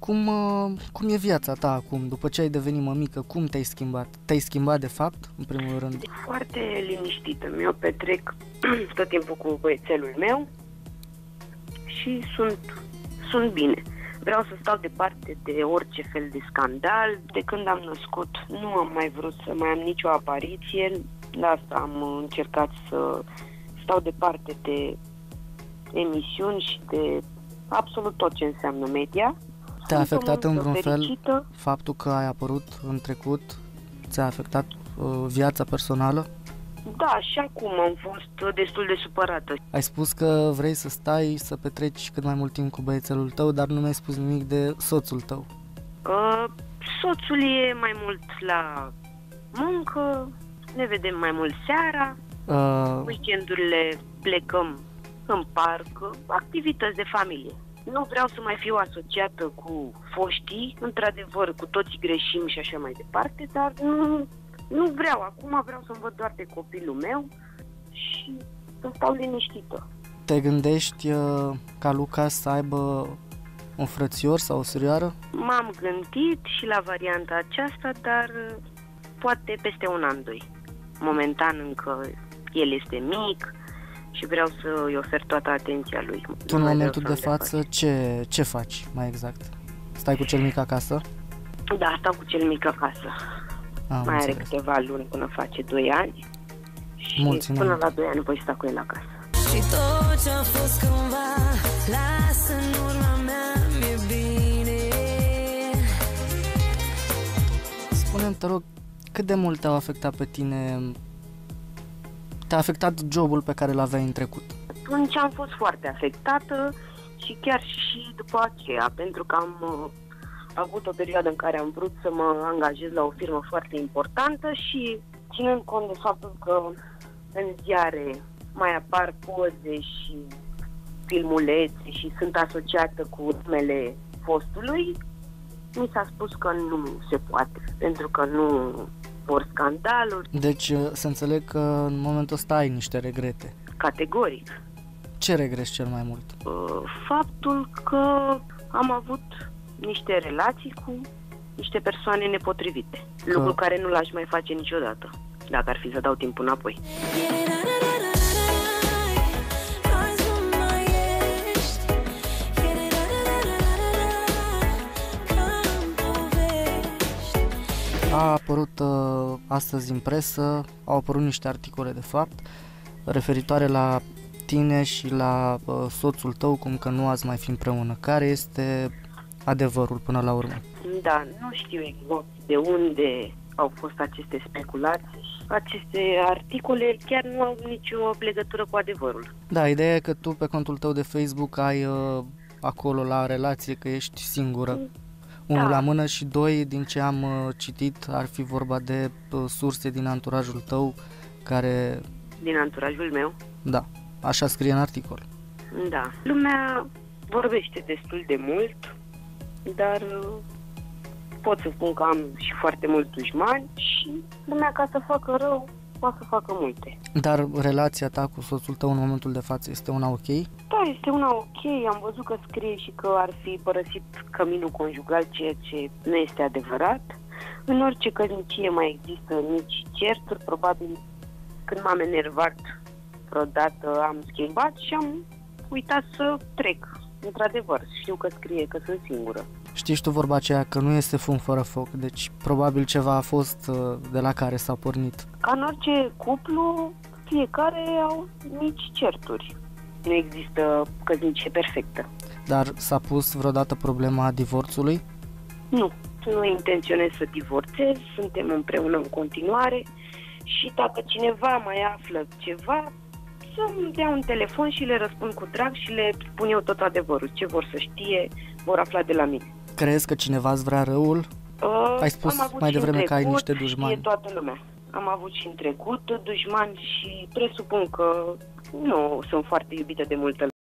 cum e viața ta acum, după ce ai devenit mămică, cum te-ai schimbat? Te-ai schimbat de fapt, în primul rând? Foarte liniștită. Eu petrec tot timpul cu băiețelul meu și sunt bine. Vreau să stau departe de orice fel de scandal. De când am născut nu am mai vrut să mai am nicio apariție. De asta am încercat să stau departe de emisiuni și de absolut tot ce înseamnă media. Te-a afectat în vreun fel fericită. faptul că ai apărut în trecut? Ți-a afectat viața personală? Da, și acum am fost destul de supărată. Ai spus că vrei să stai, să petreci cât mai mult timp cu băiețelul tău, dar nu mi-ai spus nimic de soțul tău. Soțul e mai mult la muncă, ne vedem mai mult seara, weekendurile plecăm în parc, activități de familie. Nu vreau să mai fiu asociată cu foștii, într-adevăr, cu toții greșim și așa mai departe, dar nu vreau. Acum vreau să-mi văd doar de copilul meu și să stau liniștită. Te gândești ca Luca să aibă un frățior sau o surioară? M-am gândit și la varianta aceasta, dar poate peste un an, doi. Momentan încă el este mic și vreau să îi ofer toată atenția lui. Tu în momentul de față ce faci mai exact? Stai cu cel mic acasă? Da, stau cu cel mic acasă. Mai are câteva luni până face 2 ani și până la 2 ani voi sta cu el acasă. Și tot ce-a fost cândva, lasă în urma mea, mi-e bine. Spune-mi, te rog, cât de mult te-a afectat pe tine, te-a afectat jobul pe care l-aveai în trecut? Atunci am fost foarte afectată și chiar și după aceea, pentru că am avut o perioadă în care am vrut să mă angajez la o firmă foarte importantă și ținând cont de faptul că în ziare mai apar poze și filmulețe și sunt asociată cu numele fostului, mi s-a spus că nu se poate, pentru că nu vor scandaluri. Deci să înțeleg că în momentul ăsta ai niște regrete. Categoric. Ce regreți cel mai mult? Faptul că am avut niște relații cu niște persoane nepotrivite. Lucru care nu l-aș mai face niciodată, dacă ar fi să dau timpul înapoi. A apărut astăzi în presă, au apărut niște articole de fapt referitoare la tine și la soțul tău, cum că nu ați mai fi împreună. Care este adevărul până la urmă? Da, nu știu exact de unde au fost aceste speculații. Aceste articole chiar nu au nicio legătură cu adevărul. Da, ideea e că tu pe contul tău de Facebook ai acolo la relație că ești singură. Unul la mână și doi, din ce am citit, ar fi vorba de surse din anturajul tău care... Din anturajul meu? Da, așa scrie în articol. Da, lumea vorbește destul de mult, dar pot să spun că am și foarte mulți dușmani și lumea, ca să facă rău, poate să facă multe. Dar relația ta cu soțul tău în momentul de față este una ok? Da, este una ok. Am văzut că scrie și că ar fi părăsit căminul conjugal, ceea ce nu este adevărat. În orice căsnicie mai există mici certuri. Probabil când m-am enervat vreodată am schimbat și am uitat să trec. Într-adevăr, știu că scrie că sunt singură. Știi tu vorba aceea că nu este fum fără foc, deci probabil ceva a fost de la care s-a pornit. Ca în orice cuplu, fiecare au mici certuri. Nu există căsnicie perfectă. Dar s-a pus vreodată problema divorțului? Nu intenționez să divorțez, suntem împreună în continuare și dacă cineva mai află ceva, să-mi dea un telefon și le răspund cu drag și le spun eu tot adevărul. Ce vor să știe, vor afla de la mine. Crezi că cineva îți vrea răul? Ai spus mai devreme că ai niște dușmani. Știe toată lumea. Am avut și în trecut dușmani și presupun că nu sunt foarte iubită de multă lume.